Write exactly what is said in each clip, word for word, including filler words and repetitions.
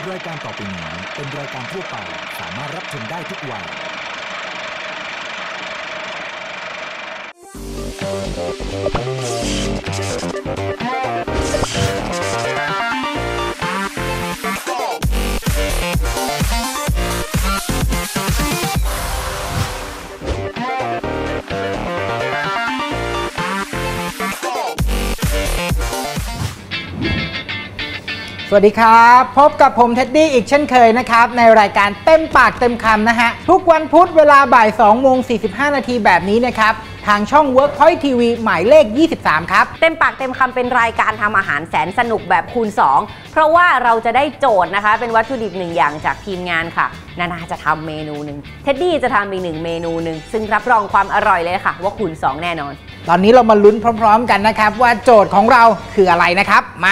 รายการต่อไปนี้เป็นรายการทั่วไปสามารถรับชมได้ทุกวัยสวัสดีครับพบกับผมเท็ดดี้อีกเช่นเคยนะครับในรายการเต็มปากเต็มคำนะฮะทุกวันพุธเวลาบ่ายสองโมงสี่สิบห้านาทีแบบนี้นะครับทางช่อง Workpoint ที วี หมายเลขยี่สิบสามครับเต็มปากเต็มคำเป็นรายการทำอาหารแสนสนุกแบบคูณสองเพราะว่าเราจะได้โจทย์นะคะเป็นวัตถุดิบหนึ่งอย่างจากทีมงานค่ะนานาจะทำเมนูหนึ่งเท็ดดี้จะทำอีกหนึ่งเมนูหนึ่งซึ่งรับรองความอร่อยเลยค่ะว่าคูณสองแน่นอนตอนนี้เรามาลุ้นพร้อมๆกันนะครับว่าโจทย์ของเราคืออะไรนะครับมา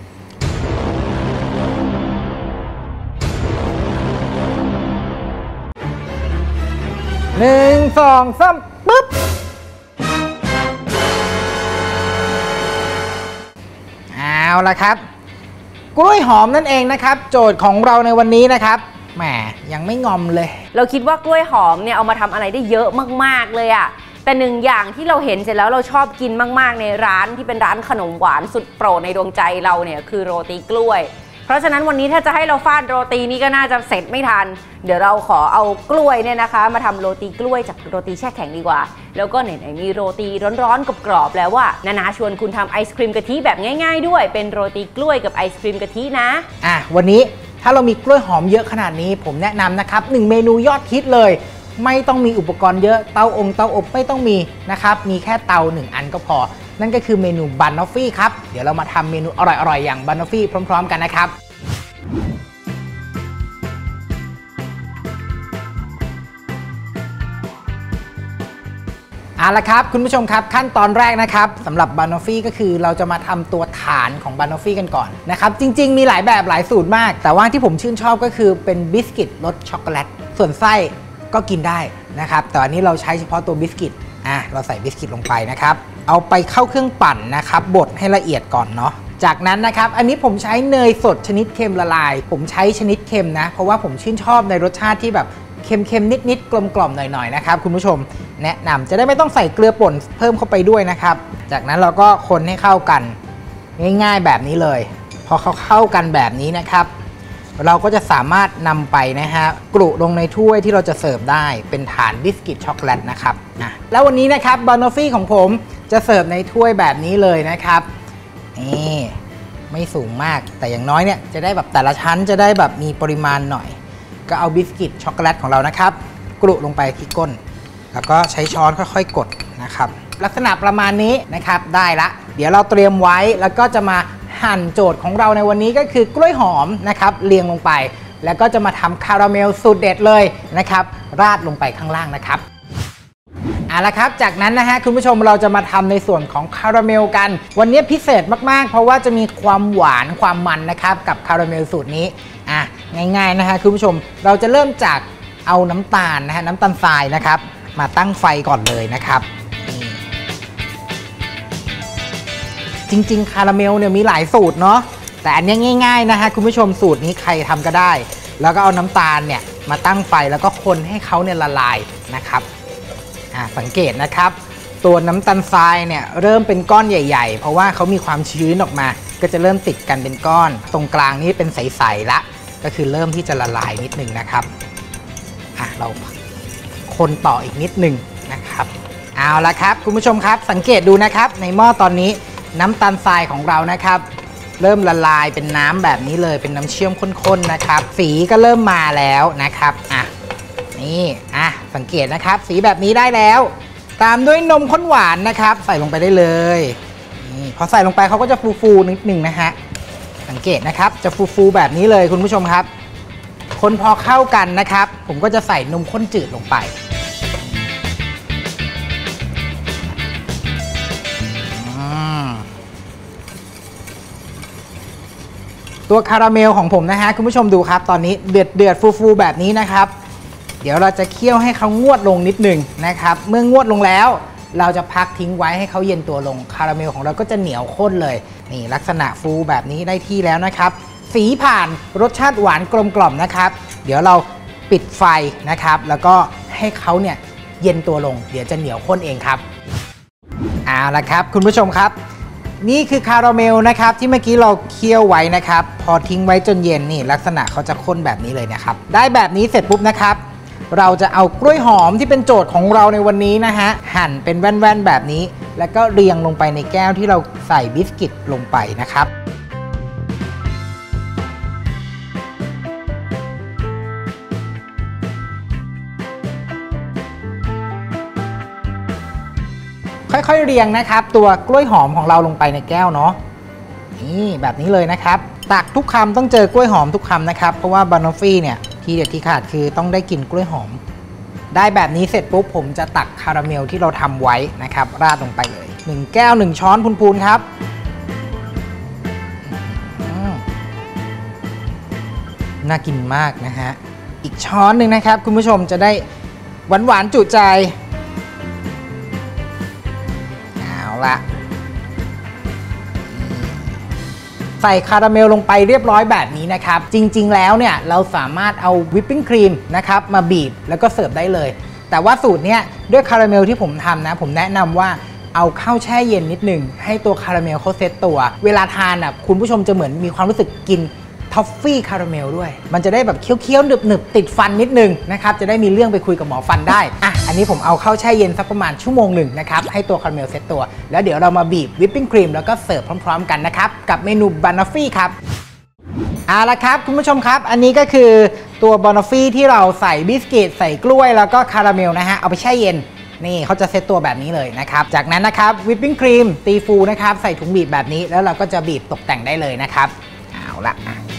หนึ่งสองสามปึ๊บเอาละครับกล้วยหอมนั่นเองนะครับโจทย์ของเราในวันนี้นะครับแหมยังไม่งอมเลยเราคิดว่ากล้วยหอมเนี่ยเอามาทำอะไรได้เยอะมากๆเลยอะแต่หนึ่งอย่างที่เราเห็นเสร็จแล้วเราชอบกินมากๆในร้านที่เป็นร้านขนมหวานสุดโปรดในดวงใจเราเนี่ยคือโรตีกล้วยเพราะฉะนั้นวันนี้ถ้าจะให้เราฟาดโรตีนี้ก็น่าจะเสร็จไม่ทันเดี๋ยวเราขอเอากล้วยเนี่ยนะคะมาทำโรตีกล้วยจากโรตีแช่แข็งดีกว่าแล้วก็ไหนๆมีโรตีร้อนๆกรอบๆแล้วว่านานาชวนคุณทำไอศครีมกะทิแบบง่ายๆด้วยเป็นโรตีกล้วยกับไอศครีมกะทินะอ่ะวันนี้ถ้าเรามีกล้วยหอมเยอะขนาดนี้ผมแนะนำนะครับหนึ่งเมนูยอดฮิตเลยไม่ต้องมีอุปกรณ์เยอะเตาองเตาอบไม่ต้องมีนะครับมีแค่เตาหนึ่งอันก็พอนั่นก็คือเมนูบันนอฟฟี่ครับเดี๋ยวเรามาทำเมนูอร่อยๆอย่างบันนอฟฟี่พร้อมๆกันนะครับเอาละครับคุณผู้ชมครับขั้นตอนแรกนะครับสำหรับบานอฟฟี่ก็คือเราจะมาทำตัวฐานของบานอฟฟี่กันก่อนนะครับจริงๆมีหลายแบบหลายสูตรมากแต่ว่าที่ผมชื่นชอบก็คือเป็นบิสกิตรสช็อกโกแลตส่วนไส้ก็กินได้นะครับแต่อันนี้เราใช้เฉพาะตัวบิสกิตอ่ะเราใส่บิสกิตลงไปนะครับเอาไปเข้าเครื่องปั่นนะครับบดให้ละเอียดก่อนเนาะจากนั้นนะครับอันนี้ผมใช้เนยสดชนิดเค็มละลายผมใช้ชนิดเค็มนะเพราะว่าผมชื่นชอบในรสชาติที่แบบเค็มๆนิดๆกลมๆหน่อยๆนะครับคุณผู้ชมแนะนำจะได้ไม่ต้องใส่เกลือป่นเพิ่มเข้าไปด้วยนะครับจากนั้นเราก็คนให้เข้ากันง่ายๆแบบนี้เลยพอเขาเข้ากันแบบนี้นะครับเราก็จะสามารถนำไปนะฮะกรุลงในถ้วยที่เราจะเสิร์ฟได้เป็นฐานบิสกิตช็อกโกแลตนะครับอ่ะแล้ววันนี้นะครับบานอฟฟี่ของผมจะเสิร์ฟในถ้วยแบบนี้เลยนะครับนี่ไม่สูงมากแต่อย่างน้อยเนี่ยจะได้แบบแต่ละชั้นจะได้แบบมีปริมาณหน่อยก็เอาบิสกิตช็อกโกแลตของเรานะครับกรุลงไปที่ก้นแล้วก็ใช้ช้อนค่อยๆกดนะครับลักษณะประมาณนี้นะครับได้ละเดี๋ยวเราเตรียมไว้แล้วก็จะมาหั่นโจทย์ของเราในวันนี้ก็คือกล้วยหอมนะครับเรียงลงไปแล้วก็จะมาทำคาราเมลสูตรเด็ดเลยนะครับราดลงไปข้างล่างนะครับเอาละครับจากนั้นนะฮะคุณผู้ชมเราจะมาทำในส่วนของคาราเมลกันวันนี้พิเศษมากๆเพราะว่าจะมีความหวานความมันนะครับกับคาราเมลสูตรนี้อ่ะง่ายๆนะฮะคุณผู้ชมเราจะเริ่มจากเอาน้ำตาลนะฮะน้ำตาลทรายนะครับมาตั้งไฟก่อนเลยนะครับจริงๆคาราเมลเนี่ยมีหลายสูตรเนาะแต่อันนี้ง่ายๆนะฮะคุณผู้ชมสูตรนี้ใครทำก็ได้แล้วก็เอาน้ำตาลเนี่ยมาตั้งไฟแล้วก็คนให้เขาเนี่ยละลายนะครับสังเกตนะครับตัวน้ำตาลทรายเนี่ยเริ่มเป็นก้อนใหญ่ๆเพราะว่าเขามีความชื้นออกมาก็จะเริ่มติดกันเป็นก้อนตรงกลางนี้เป็นใสๆละก็คือเริ่มที่จะละลายนิดนึงนะครับอ่ะเราคนต่ออีกนิดนึงนะครับเอาละครับคุณผู้ชมครับสังเกตดูนะครับในหม้อตอนนี้น้ำตาลทรายของเรานะครับเริ่มละลายเป็นน้ำแบบนี้เลยเป็นน้ำเชื่อมข้นๆนะครับสีก็เริ่มมาแล้วนะครับอ่ะนี่อ่ะสังเกตนะครับสีแบบนี้ได้แล้วตามด้วยนมข้นหวานนะครับใส่ลงไปได้เลยนี่พอใส่ลงไปเขาก็จะฟูๆนิดนึงนะฮะสังเกตนะครับจะฟูๆแบบนี้เลยคุณผู้ชมครับคนพอเข้ากันนะครับผมก็จะใส่นมข้นจืดลงไปตัวคาราเมลของผมนะฮะคุณผู้ชมดูครับตอนนี้เดือดเดือดฟูๆแบบนี้นะครับเดี๋ยวเราจะเคี่ยวให้เขางวดลงนิดนึงนะครับเมื่องวดลงแล้วเราจะพักทิ้งไว้ให้เขาเย็นตัวลงคาราเมลของเราก็จะเหนียวข้นเลยนี่ลักษณะฟูแบบนี้ได้ที่แล้วนะครับสีผ่านรสชาติหวานกลมกล่อมนะครับเดี๋ยวเราปิดไฟนะครับแล้วก็ให้เขาเนี่ยเย็นตัวลงเดี๋ยวจะเหนียวข้นเองครับเอาละครับคุณผู้ชมครับนี่คือคาราเมลนะครับที่เมื่อกี้เราเคี่ยวไว้นะครับพอทิ้งไว้จนเย็นนี่ลักษณะเขาจะข้นแบบนี้เลยนะครับได้แบบนี้เสร็จปุ๊บนะครับเราจะเอากล้วยหอมที่เป็นโจทย์ของเราในวันนี้นะฮะหั่นเป็นแว่นๆแบบนี้แล้วก็เรียงลงไปในแก้วที่เราใส่บิสกิตลงไปนะครับค่อยๆเรียงนะครับตัวกล้วยหอมของเราลงไปในแก้วเนาะนี่แบบนี้เลยนะครับตักทุกคำต้องเจอกล้วยหอมทุกคำนะครับเพราะว่าบานอฟฟี่เนี่ยทีเด็ดที่ขาดคือต้องได้กินกล้วยหอมได้แบบนี้เสร็จปุ๊บผมจะตักคาราเมลที่เราทำไว้นะครับราดลงไปเลยหนึ่งแก้วหนึ่งช้อนพูนๆครับน่ากินมากนะฮะอีกช้อนหนึ่งนะครับคุณผู้ชมจะได้หวานๆจุใจละใส่คาราเมลลงไปเรียบร้อยแบบนี้นะครับจริงๆแล้วเนี่ยเราสามารถเอาวิปปิ้งครีมนะครับมาบีบแล้วก็เสิร์ฟได้เลยแต่ว่าสูตรเนี้ยด้วยคาราเมลที่ผมทำนะผมแนะนำว่าเอาเข้าแช่เย็นนิดหนึ่งให้ตัวคาราเมลเขาเซตตัวเวลาทานอ่ะคุณผู้ชมจะเหมือนมีความรู้สึกกินทอฟฟี่คาราเมลด้วยมันจะได้แบบเคี้ยวๆหนึบๆติดฟันนิดนึงนะครับจะได้มีเรื่องไปคุยกับหมอฟันได้อ่ะอันนี้ผมเอาเข้าแช่เย็นสักประมาณชั่วโมงหนึ่งนะครับให้ตัวคาราเมลเซตตัวแล้วเดี๋ยวเรามาบีบวิปปิ้งครีมแล้วก็เสิร์ฟพร้อมๆกันนะครับกับเมนูบานอฟฟี่ครับเอาละครับคุณผู้ชมครับอันนี้ก็คือตัวบานอฟฟี่ที่เราใส่บิสกิตใส่กล้วยแล้วก็คาราเมลนะฮะเอาไปแช่เย็นนี่เขาจะเซตตัวแบบนี้เลยนะครับจากนั้นนะครับวิปปิ้งครีมตีฟูนะครับใส่ถุงบีบแบบนี้แล้วเราก็จะบีบตกแต่งได้เลยนะครับเอาละ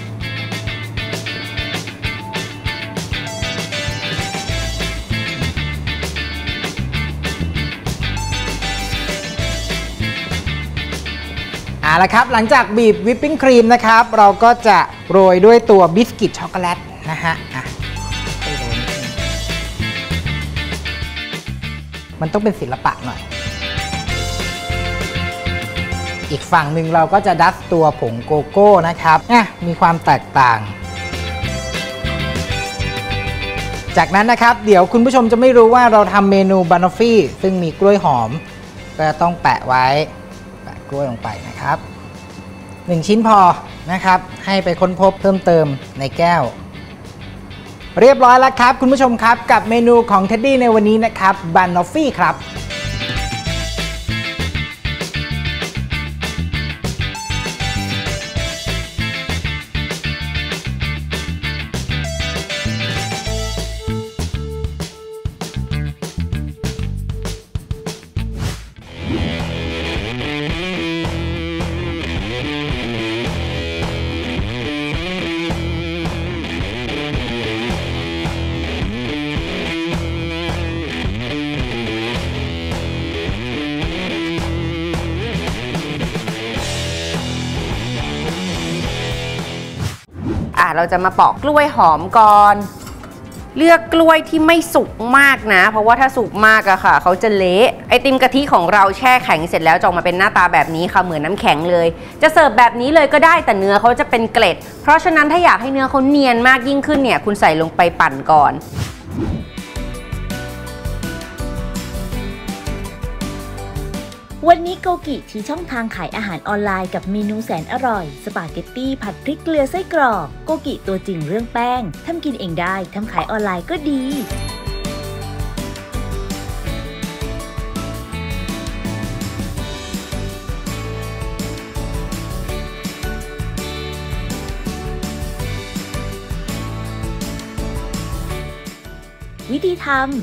เอาละครับหลังจากบีบวิปปิ้งครีมนะครับเราก็จะโรยด้วยตัวบิสกิตช็อกโกแลตนะฮะอ่ะมันต้องเป็นศิลปะหน่อยอีกฝั่งหนึ่งเราก็จะดัสตัวผงโกโก้นะครับอ่ะมีความแตกต่างจากนั้นนะครับเดี๋ยวคุณผู้ชมจะไม่รู้ว่าเราทำเมนูบานอฟฟี่ซึ่งมีกล้วยหอมก็ต้องแปะไว้กล้วยลงไปนะครับหนึ่งชิ้นพอนะครับให้ไปค้นพบเพิ่มเติมในแก้วเรียบร้อยแล้วครับคุณผู้ชมครับกับเมนูของเท็ดดี้ในวันนี้นะครับบานอฟฟี่ครับเราจะมาปอกกล้วยหอมก่อนเลือกกล้วยที่ไม่สุกมากนะเพราะว่าถ้าสุกมากอะค่ะเขาจะเละไอติมกะทิของเราแช่แข็งเสร็จแล้วจะออกมาเป็นหน้าตาแบบนี้ค่ะเหมือนน้ำแข็งเลยจะเสิร์ฟแบบนี้เลยก็ได้แต่เนื้อเขาจะเป็นเกล็ดเพราะฉะนั้นถ้าอยากให้เนื้อเขาเนียนมากยิ่งขึ้นเนี่ยคุณใส่ลงไปปั่นก่อนวันนี้โกกิชี้ช่องทางขายอาหารออนไลน์กับเมนูแสนอร่อยสปาเกตตี้ผัดพริกเกลือไส้กรอกโกกิตัวจริงเรื่องแป้งทำกินเองได้ทำขายออนไลน์ก็ดีวิธีทำ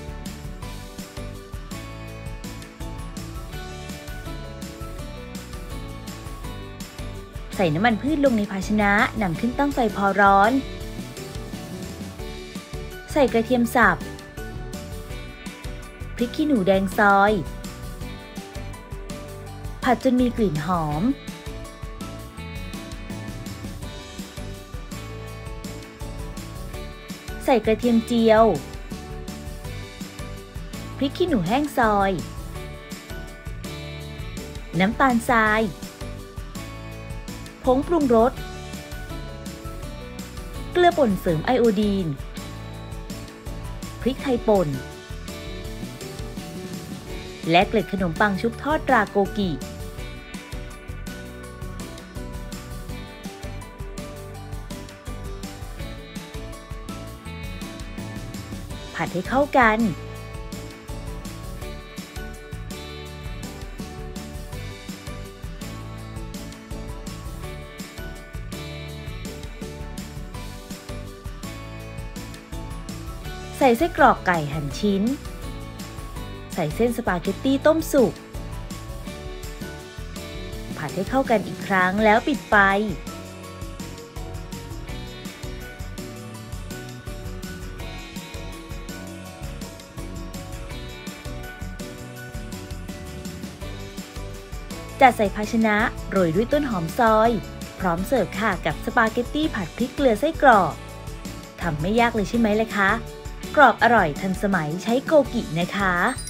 ใส่น้ำมันพืชลงในภาชนะนำขึ้นตั้งไฟพอร้อนใส่กระเทียมสับพริกขี้หนูแดงซอยผัดจนมีกลิ่นหอมใส่กระเทียมเจียวพริกขี้หนูแห้งซอยน้ำตาลทรายผงปรุงรสเกลือป่นเสริมไอโอดีนพริกไทยป่นและเกล็ดขนมปังชุบทอดตราโกกิผัดให้เข้ากันใส่ไส้กรอกไก่หั่นชิ้นใส่เส้นสปาเกตตี้ต้มสุกผัดให้เข้ากันอีกครั้งแล้วปิดไฟจัดใส่ภาชนะโรยด้วยต้นหอมซอยพร้อมเสิร์ฟค่ะกับสปาเกตตี้ผัดพริกเกลือไส้กรอกทำไม่ยากเลยใช่ไหมล่ะคะกรอบอร่อยทันสมัยใช้โกกินะคะ